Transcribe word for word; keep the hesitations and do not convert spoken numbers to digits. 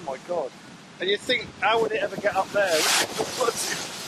my God. And you think, how would it ever get up there?